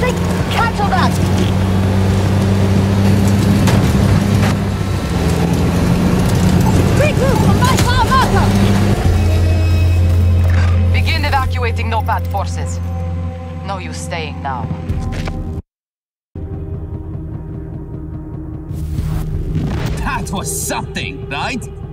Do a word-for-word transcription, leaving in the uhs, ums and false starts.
They cancel that! Regroup on my far marker! Begin evacuating NOPAD forces. No use staying now. That was something, right?